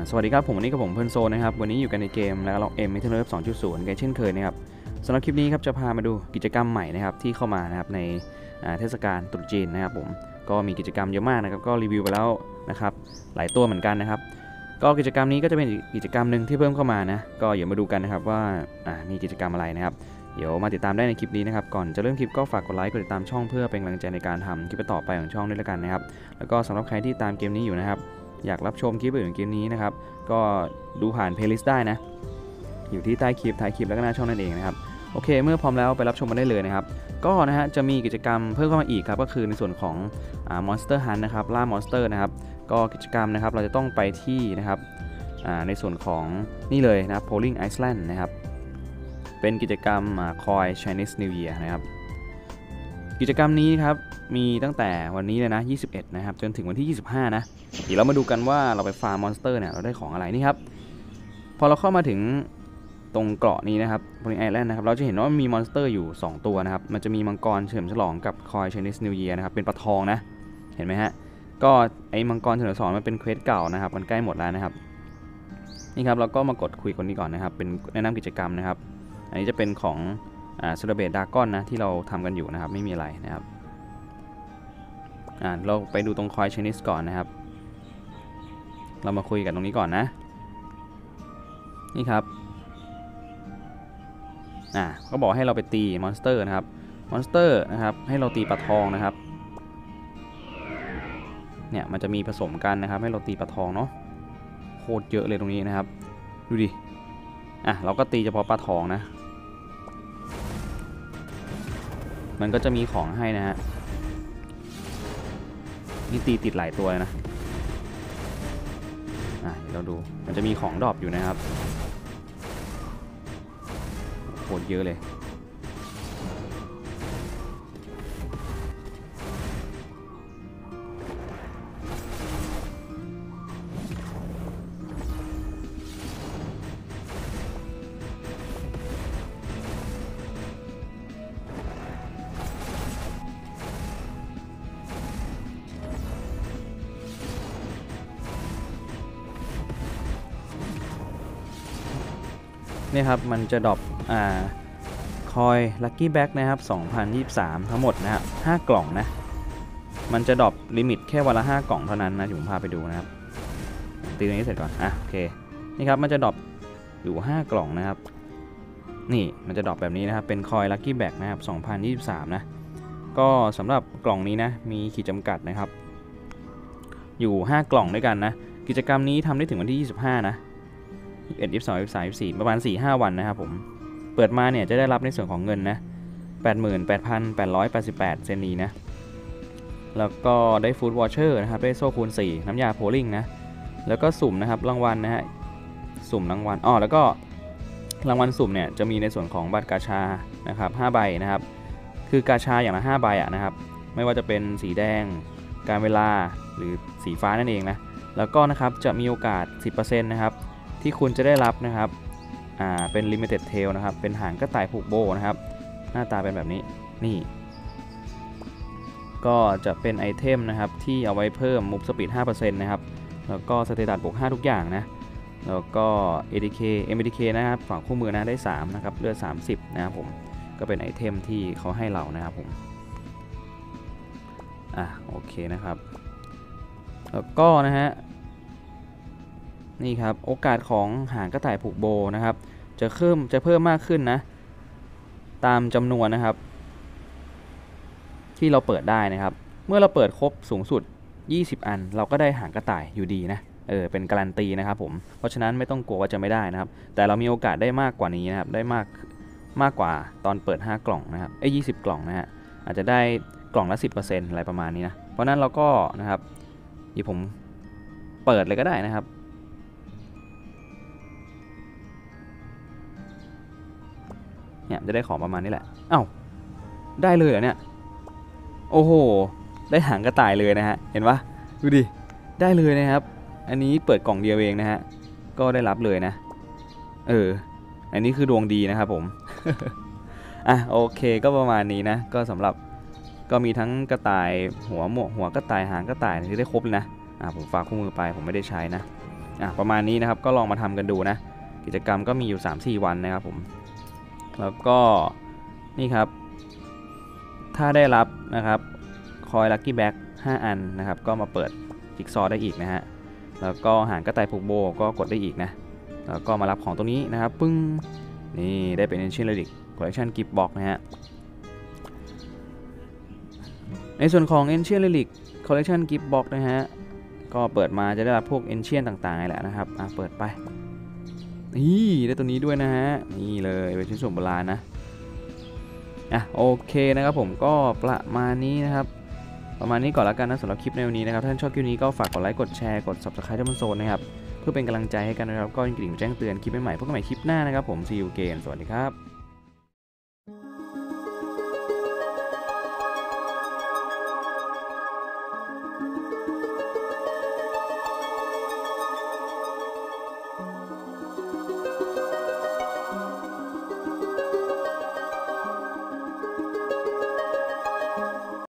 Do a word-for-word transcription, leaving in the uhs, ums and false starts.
สวัสดีครับผมวันนี้กับผมเพื่อนโซนะครับวันนี้อยู่กันในเกมแล้วเราเอ็มมิเทอร์เลิฟสองจุดศูนย์กันเช่นเคยนะครับสำหรับคลิปนี้ครับจะพามาดูกิจกรรมใหม่นะครับที่เข้ามานะครับในเทศกาลตรุษจีนนะครับผมก็มีกิจกรรมเยอะมากนะครับก็รีวิวไปแล้วนะครับหลายตัวเหมือนกันนะครับก็กิจกรรมนี้ก็จะเป็นกิจกรรมหนึ่งที่เพิ่มเข้ามานะก็เดี๋ยวมาดูกันนะครับว่ามีกิจกรรมอะไรนะครับเดี๋ยวมาติดตามได้ในคลิปนี้นะครับก่อนจะเริ่มคลิปก็ฝากกดไลค์กดติดตามช่องเพื่อเป็นกำลังใจในการทำคลิปต่อไปของช่องด้วยแล้วกันนะครับแล้วก็สำหรับใครที่ตามเกมนี้อยู่นะครับอยากรับชมคลิปอื่นของเกมนี้นะครับก็ดูผ่านเพลย์ลิสต์ได้นะอยู่ที่ใต้คลิปท้ายคลิปแล้วก็หน้าช่องนั่นเองนะครับโอเคเมื่อพร้อมแล้วไปรับชมกันได้เลยนะครับก็นะฮะจะมีกิจกรรมเพิ่มเข้ามาอีกครับก็คือในส่วนของอ่า Monster Hunt นะครับล่ามอนสเตอร์นะครับก็กิจกรรมนะครับเราจะต้องไปที่นะครับอ่าในส่วนของนี่เลยนะ Polling Island นะครับเป็นกิจกรรมอ่า Koi Chinese New Year นะครับกิจกรรมนี้ครับมีตั้งแต่วันนี้เลยนะยี่สิบเอ็ดนะครับจนถึงวันที่ยี่สิบห้านะเดี๋ยวเรามาดูกันว่าเราไปฟาร์มมอนสเตอร์เนี่ยเราได้ของอะไรนี่ครับพอเราเข้ามาถึงตรงเกาะนี้นะครับบริเวณไอแลนด์นะครับเราจะเห็นว่ามีมอนสเตอร์อยู่สองตัวนะครับมันจะมีมังกรเฉลิมฉลองกับคอย Chinese New Year นะครับเป็นปลาทองนะเห็นไหมฮะก็ไอ้มังกรเฉลิมฉลองมันเป็นเควสเก่านะครับมันใกล้หมดแล้วนะครับนี่ครับเราก็มากดคุยคนนี้ก่อนนะครับเป็นแนะนำกิจกรรมนะครับอันนี้จะเป็นของอ่า Celebrate Dragon นะที่เราทำกันอยู่นะครับไม่มีอะไรนะครับอ่าเราไปดูตรงคอย Chinese ก่อนนะครับเรามาคุยกันตรงนี้ก่อนนะนี่ครับอ่าก็บอกให้เราไปตีมอนสเตอร์นะครับมอนสเตอร์นะครับให้เราตีปลาทองนะครับเนี่ยมันจะมีผสมกันนะครับให้เราตีปลาทองเนาะโคตรเยอะเลยตรงนี้นะครับดูดิอ่ะเราก็ตีเฉพาะปลาทองนะมันก็จะมีของให้นะฮะนี่ตีติดหลายตัวเลยนะอ่ะเราดูมันจะมีของดรอปอยู่นะครับโคตรเยอะเลยนี่ครับมันจะดรอปอ่าคอยลัคกี้แบ็กนะครับสองพันยี่สิบสามทั้งหมดนะฮะห้ากล่องนะมันจะดรอปลิมิตแค่วันละห้ากล่องเท่านั้นนะผมพาไปดูนะครับตีตรงนี้เสร็จก่อนอ่ะโอเคนี่ครับมันจะดรอปอยู่ห้ากล่องนะครับนี่มันจะดรอปแบบนี้นะครับเป็นคอยลัคกี้แบ็กนะครับสองพันยี่สิบสามนะก็สำหรับกล่องนี้นะมีขีดจำกัดนะครับอยู่ห้ากล่องด้วยกันนะกิจกรรมนี้ทำได้ถึงวันที่ยี่สิบห้านะยี่สิบเอ็ด ยี่สิบสอง ยี่สิบสาม ยี่สิบสี่ประมาณ สี่ห้า วันนะครับผมเปิดมาเนี่ยจะได้รับในส่วนของเงินนะ แปดหมื่นแปดพันแปดร้อยแปดสิบแปด เซนนีนะแล้วก็ได้ฟู้ดวอชเชอร์นะครับได้โซ่คูณสี่น้ำยาโพลิ่งนะแล้วก็สุ่มนะครับรางวัลนะฮะสุ่มรางวัลอ๋อแล้วก็รางวัลสุ่มเนี่ยจะมีในส่วนของบัตรกาชานะครับห้าใบนะครับคือกาชาอย่างละห้าใบอ่ะนะครับไม่ว่าจะเป็นสีแดงการเวลาหรือสีฟ้านั่นเองนะแล้วก็นะครับจะมีโอกาส สิบเปอร์เซ็นต์ นะครับที่คุณจะได้รับนะครับอ่าเป็น Limited Tail นะครับเป็นหางกระต่ายผูกโบนะครับหน้าตาเป็นแบบนี้นี่ก็จะเป็นไอเทมนะครับที่เอาไว้เพิ่ม Move Speed ห้าเปอร์เซ็นต์ นะครับแล้วก็สเตตัสบวกห้าทุกอย่างนะแล้วก็ เอ ดี เค เอ็ม ดี เค นะครับฝั่งคู่มือนะได้สามนะครับเลือดสามสิบนะครับผมก็เป็นไอเทมที่เขาให้เรานะครับผมอ่ะโอเคนะครับแล้วก็นะฮะนี่ครับโอกาสของหางกระต่ายผูกโบนะครับจะเพิ่มจะเพิ่มมากขึ้นนะตามจำนวนนะครับที่เราเปิดได้นะครับเมื่อเราเปิดครบสูงสุดยี่สิบอันเราก็ได้หางกระต่ายอยู่ดีนะเออเป็นการันตีนะครับผมเพราะฉะนั้นไม่ต้องกลัวว่าจะไม่ได้นะครับแต่เรามีโอกาสได้มากกว่านี้นะครับได้มากมากกว่าตอนเปิดห้ากล่องนะครับไอ้ยี่สิบกล่องนะฮะอาจจะได้กล่องละ สิบเปอร์เซ็นต์ อะไรประมาณนี้นะเพราะนั้นเราก็นะครับเดี๋ยวผมเปิดเลยก็ได้นะครับเนี่ยจะได้ของประมาณนี้แหละเอ้าได้เลยเหรอเนี่ยโอ้โหได้หางกระต่ายเลยนะฮะเห็นปะดูดิได้เลยนะครับอันนี้เปิดกล่องเดียวเองนะฮะก็ได้รับเลยนะเอออันนี้คือดวงดีนะครับผม อ่ะโอเคก็ประมาณนี้นะก็สำหรับก็มีทั้งกระต่ายหัวหมวกหัวกระต่ายหางกระต่ายที่ได้ครบเลยนะอ่ะผมฝากคู่มือไปผมไม่ได้ใช้นะอ่ะประมาณนี้นะครับก็ลองมาทำกันดูนะกิจกรรมก็มีอยู่ สามถึงสี่ วันนะครับผมแล้วก็นี่ครับถ้าได้รับนะครับคอยลัคกี้แบ็กห้าอันนะครับก็มาเปิดจิ๊กซอว์ได้อีกนะฮะแล้วก็หางกระต่ายผูกโบก็กดได้อีกนะแล้วก็มารับของตรงนี้นะครับปึ้งนี่ได้เป็น Ancient Relic Collection Gift Box นะฮะในส่วนของ Ancient Relic Collection Gift Box นะฮะก็เปิดมาจะได้รับพวก Ancient ต่างๆนี่แหละนะครับอ่ะเปิดไปนี่ได้ตัวนี้ด้วยนะฮะนี่เลยเป็นชิ้นส่วนโบราณนะอ่ะโอเคนะครับผมก็ประมาณนี้นะครับประมาณนี้ก่อนแล้วกันนะสำหรับคลิปในวันนี้นะครับท่านชอบคลิปนี้ก็ฝากกดไลค์กดแชร์กด Subscribe ที่มันโซนนะครับเพื่อเป็นกำลังใจให้กันนะครับก็กดกระดิ่งแจ้งเตือนคลิปใหม่ๆพบกันใหม่คลิปหน้านะครับผม See you again สวัสดีครับ